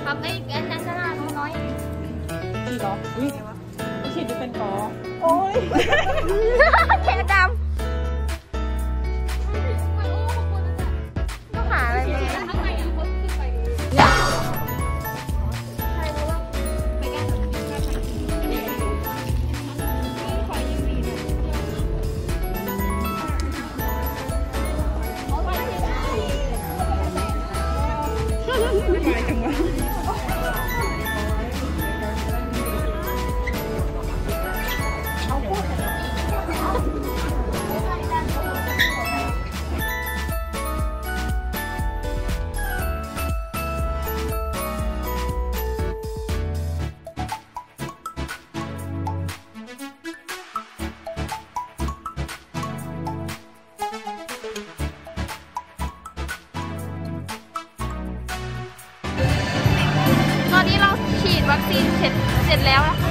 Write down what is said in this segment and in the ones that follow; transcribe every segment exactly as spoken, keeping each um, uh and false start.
ครับไอ้แอนนาซาร่าน้อยฉีดหรออุ้ยฉีดจะเป็นกอโอ้ยแขนดำต้องหาอะไรไหมข้างในอ่ะคนขึ้นไปอยากตอนนี้เราฉีดวัคซีนเสร็จเสร็จแล้วนะคะ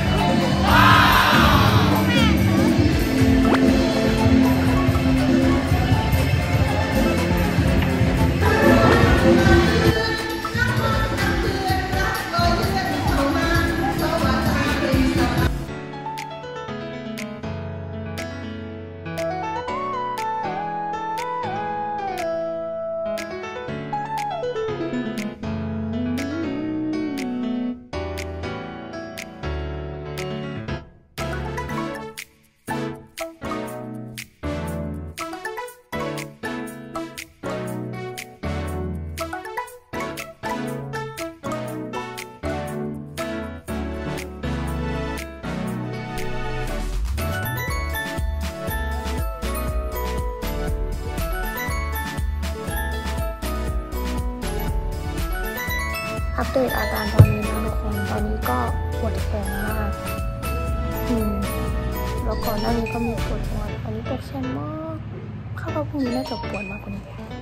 อัปเดตอาการตอนนี้นะทุกคนตอนนี้ก็ปวดแขนมากอืมแล้วก่อนหน้านี้ก็มีปวดหัวตอนนี้ปวดแขนมากข้าวพรุ่งนี้น่าจะปวดมากกว่านี้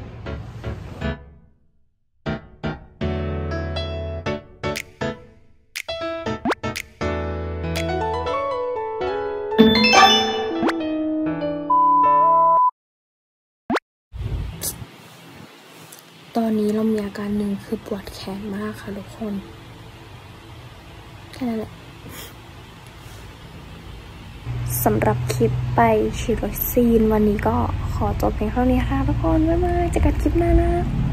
ตอนนี้เรามีอาการหนึ่งคือปวดแขนมากค่ะทุกคนแค่นั้นแหละสำหรับคลิปไปฉีดวัคซีนวันนี้ก็ขอจบเพียงเท่านี้ค่ะทุกคนบ๊ายบายเจอกันคลิปหน้านะ